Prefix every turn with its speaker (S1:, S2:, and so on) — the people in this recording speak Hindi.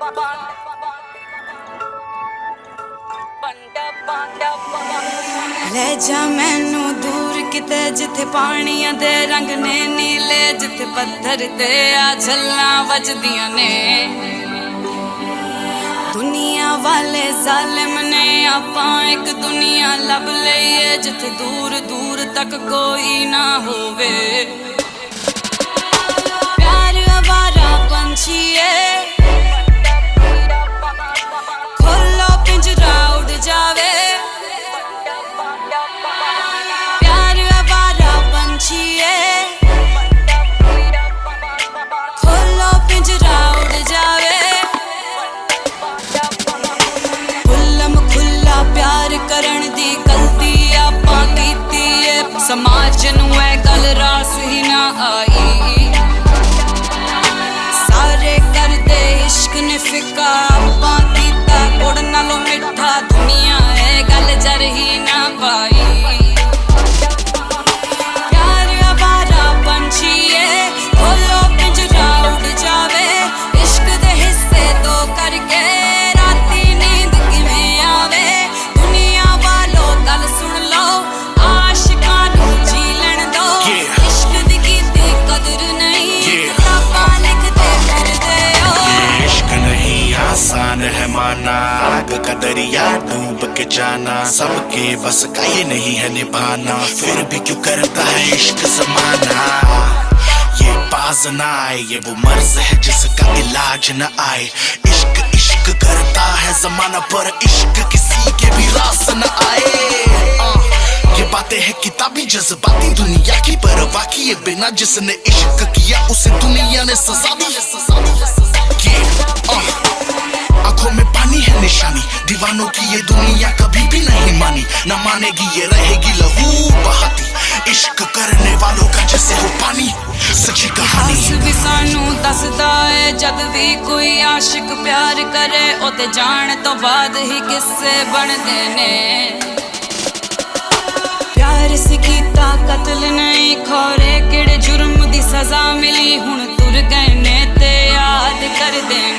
S1: ले जा मैनू दूर किते जिथे पानियां दे रंग ने नीले, जिथे पत्थर ते आ झल्लां वजदियां ने। दुनिया वाले जालिम ने आपां एक दुनिया लब लईए, जिथे दूर दूर तक कोई ना होवे। प्यार आवारा पंछी है, खोलो पिंजरा उड़ जावे। खोलो पिंजरा उड़ जावे। खुल्लम खुल्ला प्यार करन दी गलती आपां कीती है, समाज नूं ऐ गल रास ही ना आई। सारे करदे इश्क ने फिका आपां कीता गुड़ नालों मिठा, दुनिया ऐ गल जर ही ना पाई।
S2: है माना आग का दरिया डूब के जाना, सबके बस का ये नहीं है निभाना, फिर भी क्यों करता है इश्क ज़माना। ये बाज ना आए, ये वो मर्ज है जिसका इलाज न आए। इश्क इश्क करता है ज़माना, पर इश्क किसी के भी रास न आए। ये बातें हैं किताबी जज्बाती दुनिया की, पर वाकई ये बिना जिसने इश्क किया उसे दुनिया ने सजा दी। आंखों में पानी है निशानी, दीवानों की ये दुनिया कभी भी नहीं मानी, न मानेगी ये रहेगी लहू बहाती। इश्क करने वालों का जैसे हो पानी, सच्ची कहानी
S1: भी सानू दसदा है। जब भी कोई आशिक प्यार करे ओते जान तो बाद ही किस्से बनदे ने। प्यार से कीता कत्ल नहीं, खोरे किड़े जुर्म दी सजा मिली, हुण तुर गए ने ते याद कर देने।